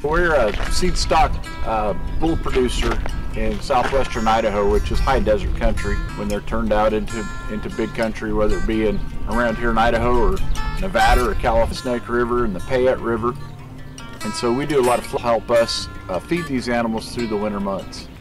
We're a seed stock bull producer in southwestern Idaho, which is high desert country. When they're turned out into big country, whether it be around here in Idaho or Nevada or California, Snake River and the Payette River. And so we do a lot of help us feed these animals through the winter months.